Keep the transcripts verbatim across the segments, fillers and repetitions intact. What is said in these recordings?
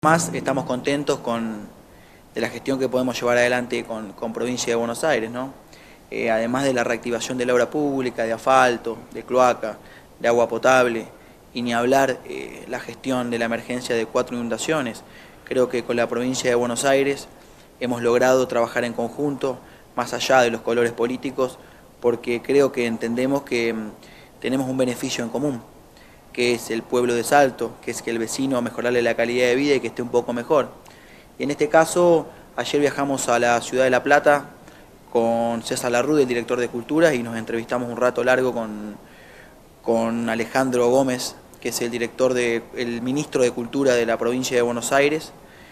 Más estamos contentos con de la gestión que podemos llevar adelante con, con Provincia de Buenos Aires, ¿no? Eh, además de la reactivación de la obra pública, de asfalto, de cloaca, de agua potable, y ni hablar eh, la gestión de la emergencia de cuatro inundaciones. Creo que con la Provincia de Buenos Aires hemos logrado trabajar en conjunto, más allá de los colores políticos, porque creo que entendemos que mm, tenemos un beneficio en común, que es el pueblo de Salto, que es que el vecino mejorarle la calidad de vida y que esté un poco mejor. Y en este caso, ayer viajamos a la ciudad de La Plata con César Larrude, el director de Cultura, y nos entrevistamos un rato largo con, con Alejandro Gómez, que es el director de, el ministro de Cultura de la provincia de Buenos Aires.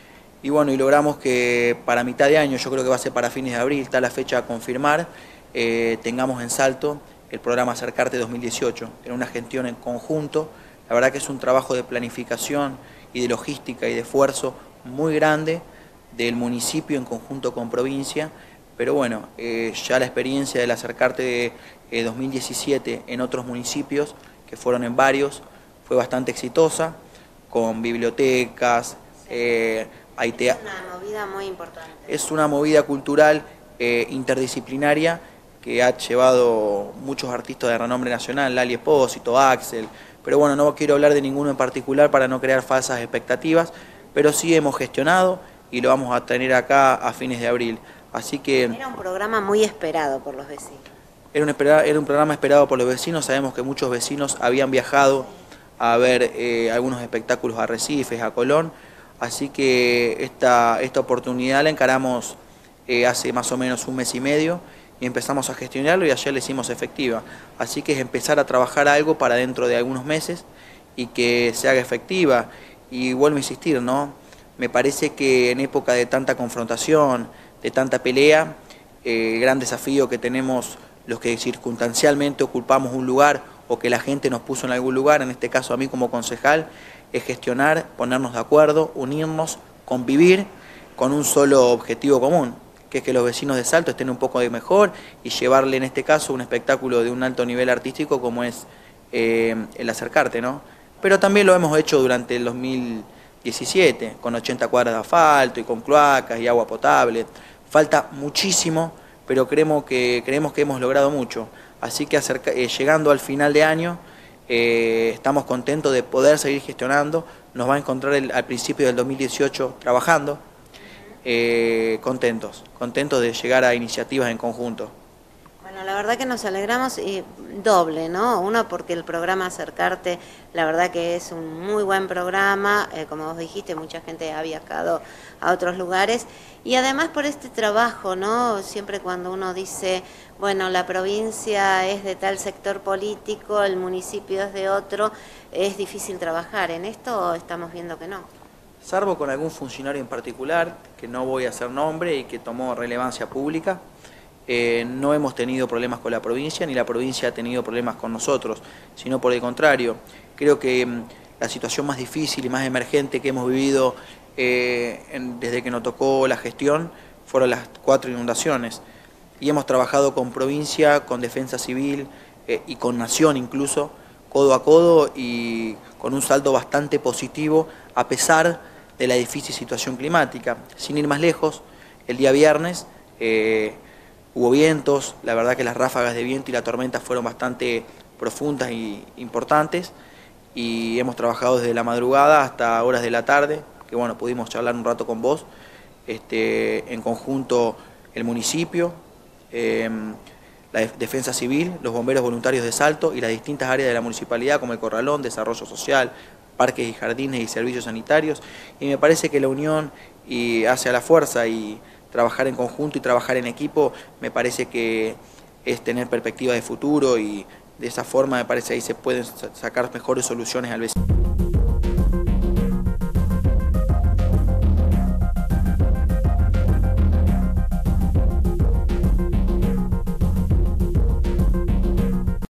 Y bueno, y logramos que para mitad de año, yo creo que va a ser para fines de abril, está la fecha a confirmar, eh, tengamos en Salto el programa Acercarte dos mil dieciocho, en una gestión en conjunto. La verdad que es un trabajo de planificación y de logística y de esfuerzo muy grande del municipio en conjunto con provincia, pero bueno, eh, ya la experiencia del Acercarte de eh, dos mil diecisiete en otros municipios, que fueron en varios, fue bastante exitosa, con bibliotecas, eh, hay te... Es una movida muy importante. Es una movida cultural eh, interdisciplinaria que ha llevado muchos artistas de renombre nacional, Lali Espósito, Axel, pero bueno, no quiero hablar de ninguno en particular para no crear falsas expectativas, pero sí hemos gestionado y lo vamos a tener acá a fines de abril. Así que era un programa muy esperado por los vecinos. Era un, era un programa esperado por los vecinos, sabemos que muchos vecinos habían viajado a ver eh, algunos espectáculos a Arrecifes, a Colón, así que esta, esta oportunidad la encaramos eh, hace más o menos un mes y medio y empezamos a gestionarlo y ayer la hicimos efectiva. Así que es empezar a trabajar algo para dentro de algunos meses y que se haga efectiva. Y vuelvo a insistir, ¿no? Me parece que en época de tanta confrontación, de tanta pelea, el eh, gran desafío que tenemos los que circunstancialmente ocupamos un lugar o que la gente nos puso en algún lugar, en este caso a mí como concejal, es gestionar, ponernos de acuerdo, unirnos, convivir con un solo objetivo común, que es que los vecinos de Salto estén un poco de mejor y llevarle en este caso un espectáculo de un alto nivel artístico como es eh, el Acercarte, ¿no? Pero también lo hemos hecho durante el dos mil diecisiete, con ochenta cuadras de asfalto y con cloacas y agua potable. Falta muchísimo, pero creemos que, creemos que hemos logrado mucho. Así que acerca, eh, llegando al final de año, eh, estamos contentos de poder seguir gestionando. Nos va a encontrar el, al principio del dos mil dieciocho trabajando, eh, contentos, contentos de llegar a iniciativas en conjunto. Bueno, la verdad que nos alegramos y doble, ¿no? Uno porque el programa Acercarte, la verdad que es un muy buen programa, eh, como vos dijiste, mucha gente ha viajado a otros lugares, y además por este trabajo, ¿no? Siempre cuando uno dice, bueno, la provincia es de tal sector político, el municipio es de otro, es difícil trabajar. En esto estamos viendo que no. Salvo con algún funcionario en particular, que no voy a hacer nombre y que tomó relevancia pública, Eh, no hemos tenido problemas con la provincia, ni la provincia ha tenido problemas con nosotros, sino por el contrario. Creo que mm, la situación más difícil y más emergente que hemos vivido eh, en, desde que nos tocó la gestión fueron las cuatro inundaciones. Y hemos trabajado con provincia, con defensa civil eh, y con nación incluso, codo a codo y con un saldo bastante positivo a pesar de la difícil situación climática. Sin ir más lejos, el día viernes eh, hubo vientos, la verdad que las ráfagas de viento y la tormenta fueron bastante profundas y importantes y hemos trabajado desde la madrugada hasta horas de la tarde, que bueno, pudimos charlar un rato con vos, este, en conjunto el municipio, eh, la Defensa Civil, los bomberos voluntarios de Salto y las distintas áreas de la municipalidad como el Corralón, Desarrollo Social, Parques y Jardines y Servicios Sanitarios, y me parece que la unión y hacia la fuerza y trabajar en conjunto y trabajar en equipo me parece que es tener perspectiva de futuro y de esa forma me parece ahí se pueden sacar mejores soluciones al vecino.